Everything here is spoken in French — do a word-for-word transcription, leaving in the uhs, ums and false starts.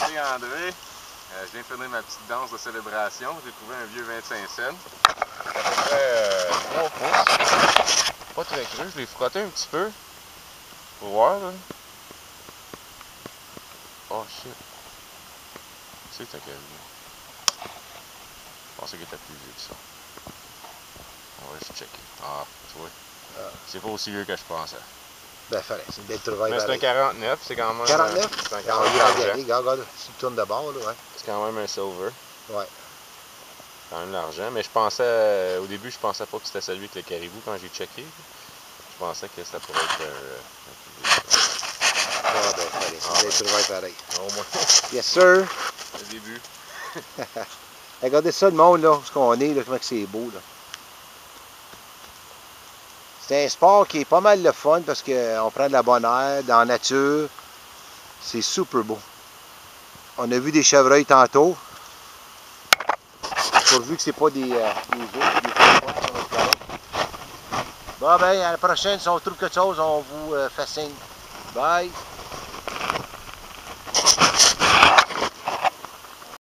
c'est André. Euh, je viens de finir ma petite danse de célébration. J'ai trouvé un vieux vingt-cinq cents. À peu près euh, trois pouces. Pas très creux. Je l'ai frotté un petit peu. Pour voir là. Oh shit. C'est un caribou. Je pensais qu'il était plus vieux que ça. On va juste checker. Ah, tu vois. Ah. C'est pas aussi vieux que je pensais. Ben, fallait. C'est une belle trouvaille. Mais c'est un quarante-neuf, c'est quand même. quarante-neuf? C'est un quarante-neuf? quarante-neuf. Regarde, regarde, si tu tournes de bord, là, ouais. C'est quand même un silver. Ouais. Quand même l'argent. Mais je pensais, euh, au début, je pensais pas que c'était celui avec le caribou quand j'ai checké. Je pensais que ça pourrait être un. Ah, ben, fallait. C'est une belle trouvaille pareil. Au moins. Yes, sir. Le début. Regardez ça, le monde, là, ce qu'on est, là, comment c'est beau, là. C'est un sport qui est pas mal le fun parce qu'on prend de la bonne air dans la nature. C'est super beau. On a vu des chevreuils tantôt. Pourvu que c'est pas des, euh, des autres, des fois, bon, ben, à la prochaine, si on trouve quelque chose, on vous euh, fait signe. Bye!